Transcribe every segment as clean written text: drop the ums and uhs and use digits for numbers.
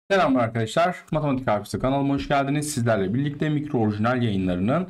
Selamlar arkadaşlar. Matematik Harfisi kanalıma hoş geldiniz. Sizlerle birlikte mikro orijinal yayınlarının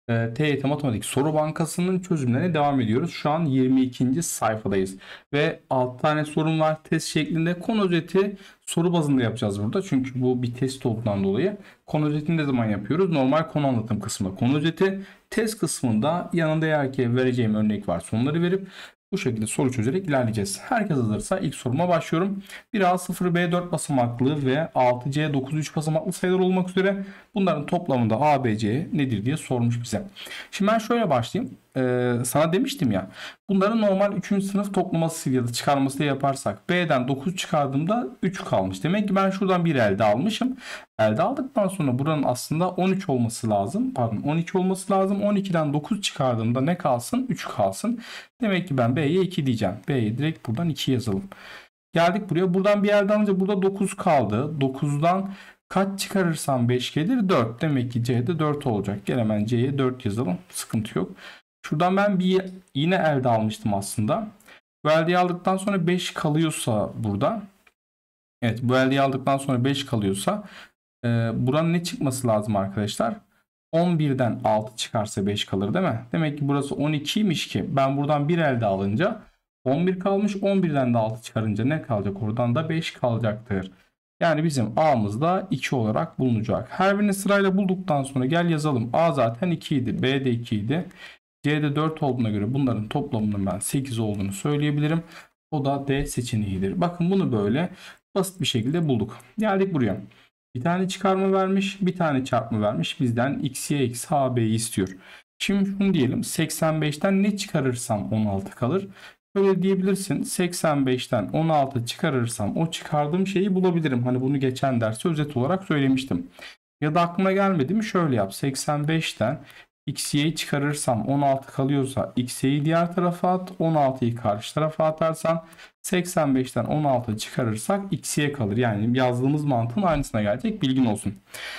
TYT Matematik Soru Bankası'nın çözümlerine devam ediyoruz. Şu an 22. sayfadayız. Ve 6 tane sorum var test şeklinde. Konu özeti soru bazında yapacağız burada. Çünkü bu bir test olduğundan dolayı. Konu özetini ne zaman yapıyoruz? Normal konu anlatım kısmında konu özeti. Test kısmında yanında eğer ki vereceğim örnek var onları verip bu şekilde soru çözerek ilerleyeceğiz. Herkes hazırsa ilk soruma başlıyorum. 1A 0B 4 basamaklı ve 6C 9 3 basamaklı sayılar olmak üzere bunların toplamında ABC nedir diye sormuş bize. Şimdi ben şöyle başlayayım. Sana demiştim ya, bunların normal 3. sınıf toplaması ya da çıkarması da yaparsak B'den 9 çıkardığımda 3 kalmış. Demek ki ben şuradan bir elde almışım. Elde aldıktan sonra buranın aslında 13 olması lazım. Pardon, 12 olması lazım. 12'den 9 çıkardığımda ne kalsın? 3 kalsın. Demek ki ben B'ye 2 diyeceğim. B'ye direkt buradan 2 yazalım. Geldik buraya. Buradan bir yerden alınca burada 9 kaldı. 9'dan kaç çıkarırsam 5 gelir? 4. Demek ki C'de 4 olacak. Gel hemen C'ye 4 yazalım. Sıkıntı yok. Şuradan ben bir yine elde almıştım aslında. Bu eldeyi aldıktan sonra 5 kalıyorsa burada. Evet, bu eldeyi aldıktan sonra 5 kalıyorsa buranın ne çıkması lazım arkadaşlar? 11'den 6 çıkarsa 5 kalır değil mi? Demek ki burası 12'ymiş ki ben buradan bir elde alınca 11 kalmış. 11'den de 6 çıkarınca ne kalacak? Oradan da 5 kalacaktır. Yani bizim A'mız da 2 olarak bulunacak. Her birini sırayla bulduktan sonra gel yazalım. A zaten 2 idi. B de 2 idi. C'de 4 olduğuna göre bunların toplamının ben 8 olduğunu söyleyebilirim. O da D seçeneğidir. Bakın bunu böyle basit bir şekilde bulduk. Geldik buraya. Bir tane çıkarma vermiş, bir tane çarpma vermiş. Bizden x'ye eksi HB'yi istiyor. Şimdi şunu diyelim. 85'ten ne çıkarırsam 16 kalır. Böyle diyebilirsin. 85'ten 16 çıkarırsam o çıkardığım şeyi bulabilirim. Hani bunu geçen derste özet olarak söylemiştim. Ya da aklına gelmedi mi? Şöyle yap. 85'ten x'yi çıkarırsam 16 kalıyorsa x'yi diğer tarafa at. 16'yı karşı tarafa atarsan 85'ten 16 çıkarırsak x'ye kalır. Yani yazdığımız mantığın aynısına gelecek. Bilgin olsun.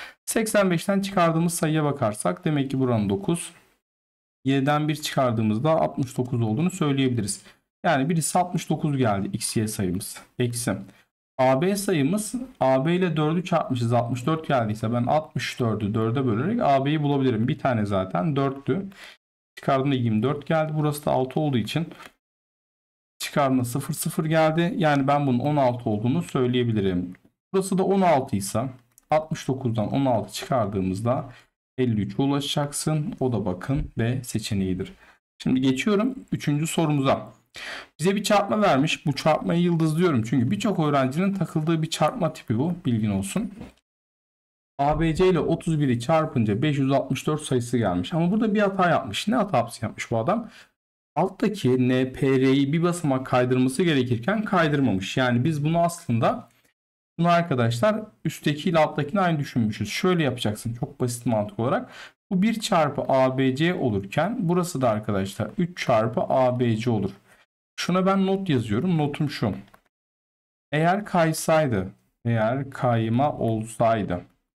85'ten çıkardığımız sayıya bakarsak demek ki buranın 9. 7'den 1 çıkardığımızda 69 olduğunu söyleyebiliriz. Yani birisi 69 geldi x'ye sayımız. Eksi. AB sayımız, AB ile 4'ü çarpmışız, 64 geldiyse ben 64'ü 4'e bölerek AB'yi bulabilirim. Bir tane zaten 4'tü. Çıkardığımda 24 geldi. Burası da 6 olduğu için çıkardığımda 0 0 geldi. Yani ben bunun 16 olduğunu söyleyebilirim. Burası da 16 ise 69'dan 16 çıkardığımızda 53'e ulaşacaksın. O da bakın B seçeneğidir. Şimdi geçiyorum 3. sorumuza. Bize bir çarpma vermiş. Bu çarpmayı yıldızlıyorum. Çünkü birçok öğrencinin takıldığı bir çarpma tipi bu. Bilgin olsun. ABC ile 31'i çarpınca 564 sayısı gelmiş. Ama burada bir hata yapmış. Ne hatası yapmış bu adam? Alttaki NPR'yi bir basamak kaydırması gerekirken kaydırmamış. Yani biz bunu aslında arkadaşlar üstteki ile alttakini aynı düşünmüşüz. Şöyle yapacaksın çok basit mantık olarak. Bu 1 çarpı ABC olurken burası da arkadaşlar 3 çarpı ABC olur. Şuna ben not yazıyorum. Notum şu. Eğer kaysaydı, eğer kayma olsaydı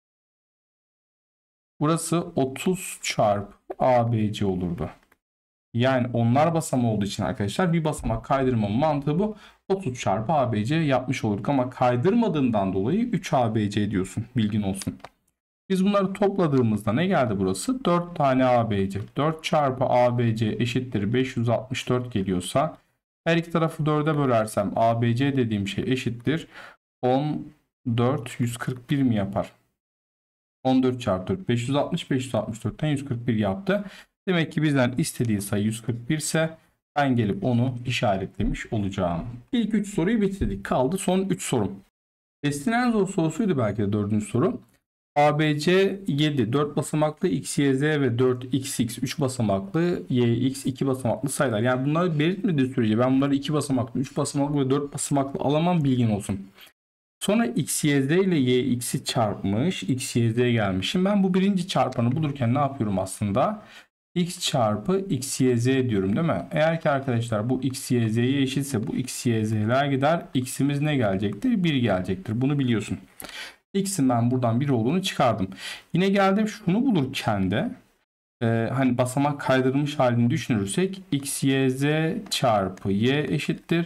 burası 30 çarpı ABC olurdu. Yani onlar basamağı olduğu için arkadaşlar bir basamak kaydırma mantığı bu. 30 çarpı ABC yapmış olurduk ama kaydırmadığından dolayı 3 ABC diyorsun. Bilgin olsun. Biz bunları topladığımızda ne geldi burası? 4 tane ABC. 4 çarpı ABC eşittir 564 geliyorsa her iki tarafı 4'e bölersem ABC dediğim şey eşittir 14 141 mi yapar? 14 çarpı 4 560, 564'ten 141 yaptı. Demek ki bizden istediği sayı 141 ise ben gelip onu işaretlemiş olacağım. İlk 3 soruyu bitirdik. Kaldı son 3 sorum. Testin en zor sorusuydu belki de 4. soru. ABC 7, 4 basamaklı x, y, z ve 4xx 3 basamaklı yx 2 basamaklı sayılar. Yani bunları belirtmediği sürece ben bunları 2 basamaklı, 3 basamaklı ve 4 basamaklı alamam, bilgin olsun. Sonra x, y, z ile y x'i çarpmış. X, y, z gelmiş. Şimdi ben bu birinci çarpanı bulurken ne yapıyorum aslında? X çarpı x, y, z diyorum değil mi? Eğer ki arkadaşlar bu x, y, z'ye eşitse bu x, y, z'ler gider. X'imiz ne gelecektir? 1 gelecektir. Bunu biliyorsun. X'in ben buradan 1 olduğunu çıkardım. Yine geldim şunu bulurken de hani basamak kaydırılmış halini düşünürsek x, y, z çarpı y eşittir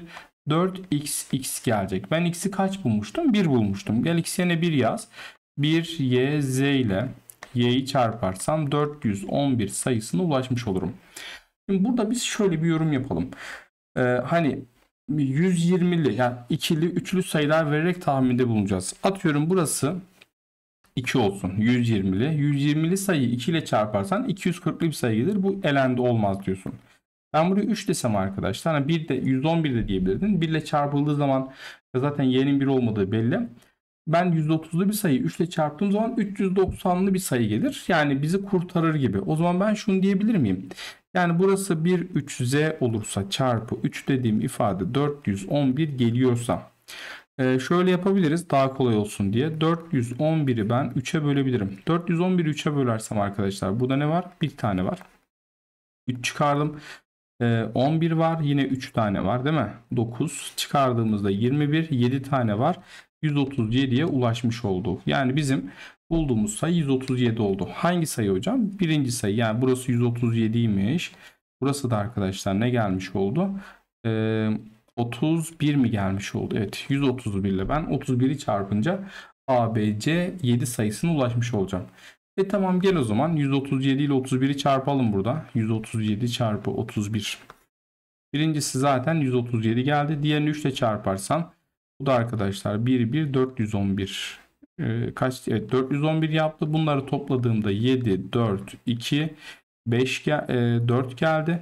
4xx gelecek. Ben x'i kaç bulmuştum? 1 bulmuştum. Gel x yerine 1 yaz. 1 y z ile y'yi çarparsam 411 sayısına ulaşmış olurum. Şimdi burada biz şöyle bir yorum yapalım. Hani 120'li yani ikili, üçlü sayılar vererek tahminde bulunacağız. Atıyorum burası 2 olsun. 120'li. 120'li sayıyı 2 ile çarparsan 240'lı bir sayı gelir. Bu elendi olmaz diyorsun. Ben buraya 3 desem arkadaşlar. Hani 1 de 111 de diyebilirdin. 1 ile çarpıldığı zaman zaten y'nin 1 olmadığı belli. Ben 130'lu bir sayıyı 3 ile çarptığım zaman 390'lı bir sayı gelir. Yani bizi kurtarır gibi. O zaman ben şunu diyebilir miyim? Yani burası 1 3z olursa çarpı 3 dediğim ifade 411 geliyorsa şöyle yapabiliriz daha kolay olsun diye. 411'i ben 3'e bölebilirim. 411'i 3'e bölersem arkadaşlar burada ne var? Bir tane var. 3 çıkardım. 11 var. Yine 3 tane var değil mi? 9 çıkardığımızda 21. 7 tane var. 137'ye ulaşmış olduk. Yani bizim bulduğumuz sayı 137 oldu. Hangi sayı hocam? Birinci sayı. Yani burası 137'ymiş. Burası da arkadaşlar ne gelmiş oldu? 31 mi gelmiş oldu? Evet, 131 ile ben 31'i çarpınca ABC 7 sayısına ulaşmış olacağım. Tamam, gel o zaman 137 ile 31'i çarpalım burada. 137 çarpı 31. Birincisi zaten 137 geldi. Diğerini 3 ile çarparsan bu da arkadaşlar 1 411. Kaç? Evet, 411 yaptı. Bunları topladığımda 7 4 2 5 4 geldi.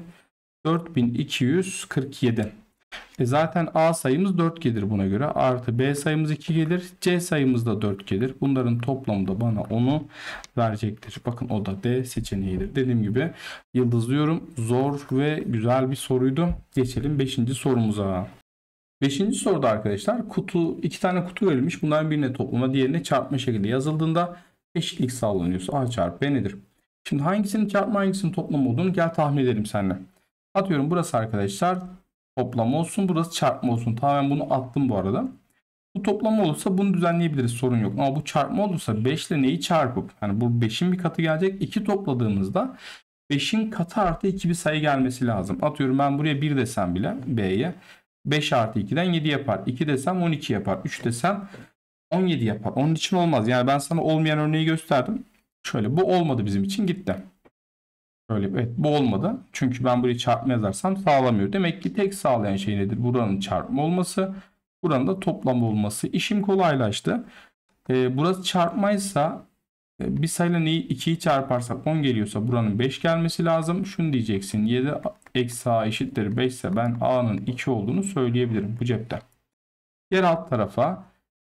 4247. Zaten A sayımız 4 gelir buna göre. Artı B sayımız 2 gelir. C sayımız da 4 gelir. Bunların toplamı da bana onu verecektir. Bakın o da D seçeneğidir. Dediğim gibi yıldızlıyorum. Zor ve güzel bir soruydu. Geçelim 5. sorumuza. 5. soruda arkadaşlar iki tane kutu verilmiş. Bunların birine toplama, diğerine çarpma şekilde yazıldığında eşitlik sağlanıyorsa A çarpı B nedir? Şimdi hangisinin çarpma hangisinin toplama olduğunu gel tahmin edelim seninle. Atıyorum burası arkadaşlar toplama olsun, burası çarpma olsun. Tamamen bunu attım bu arada. Bu toplama olursa bunu düzenleyebiliriz, sorun yok. Ama bu çarpma olursa 5 ile neyi çarpıp, yani bu 5'in bir katı gelecek. 2 topladığımızda 5'in katı artı 2 bir sayı gelmesi lazım. Atıyorum ben buraya 1 desem bile B'ye 5 artı 2'den 7 yapar. 2 desem 12 yapar. 3 desem 17 yapar. Onun için olmaz. Yani ben sana olmayan örneği gösterdim. Şöyle, bu olmadı bizim için, gitti. Böyle, evet, bu olmadı. Çünkü ben burayı çarpma yazarsam sağlamıyor. Demek ki tek sağlayan şey nedir? Buranın çarpma olması, buranın da toplam olması. İşim kolaylaştı. Burası çarpmaysa bir sayıyla neyi 2'yi çarparsak 10 geliyorsa buranın 5 gelmesi lazım. Şunu diyeceksin: 7 eksi A eşittir 5 ise ben A'nın 2 olduğunu söyleyebilirim bu cepte. Diğer alt tarafa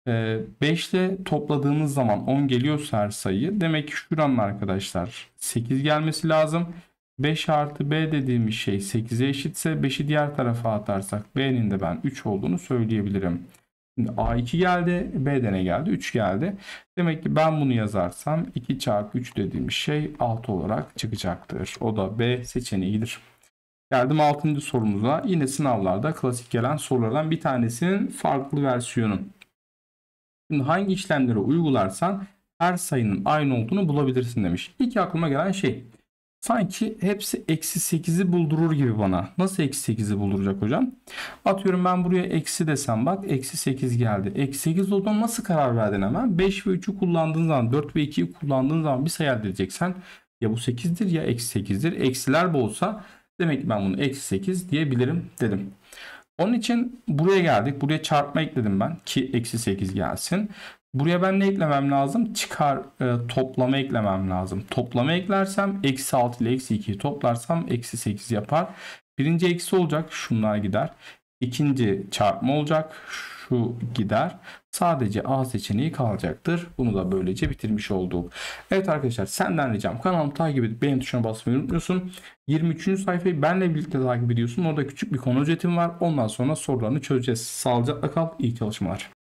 5 ile topladığımız zaman 10 geliyorsa her sayı, demek ki şuranın arkadaşlar 8 gelmesi lazım. 5 artı B dediğimiz şey 8'e eşitse 5'i diğer tarafa atarsak B'nin de ben 3 olduğunu söyleyebilirim. Şimdi A2 geldi, B'de ne geldi? 3 geldi. Demek ki ben bunu yazarsam 2 çarpı 3 dediğimiz şey 6 olarak çıkacaktır. O da B seçeneğidir. Geldim 6. sorumuza. Yine sınavlarda klasik gelen sorulardan bir tanesinin farklı versiyonu. Şimdi hangi işlemleri uygularsan her sayının aynı olduğunu bulabilirsin demiş. İlk aklıma gelen şey, sanki hepsi eksi 8'i buldurur gibi bana. Nasıl eksi 8'i bulduracak hocam? Atıyorum ben buraya eksi desem, bak eksi 8 geldi. Eksi 8 olduğuna nasıl karar verdin hemen? 5 ve 3'ü kullandığın zaman, 4 ve 2'yi kullandığın zaman bir sayı elde edeceksen ya bu 8'dir ya eksi 8'dir. Eksiler bolsa demek ki ben bunu eksi 8 diyebilirim dedim. Onun için buraya geldik. Buraya çarpma ekledim ben ki eksi 8 gelsin. Buraya ben ne eklemem lazım? Toplama eklemem lazım. Toplama eklersem eksi 6 ile eksi 2'yi toplarsam eksi 8 yapar. Birinci eksi olacak. Şunlar gider. İkinci çarpma olacak. Şu gider. Sadece A seçeneği kalacaktır. Bunu da böylece bitirmiş olduk. Evet arkadaşlar, senden ricam kanalımı takip edip beğen tuşuna basmayı unutmuyorsun. 23. sayfayı benle birlikte takip ediyorsun. Orada küçük bir konu özetim var. Ondan sonra sorularını çözeceğiz. Sağlıcakla kal. İyi çalışmalar.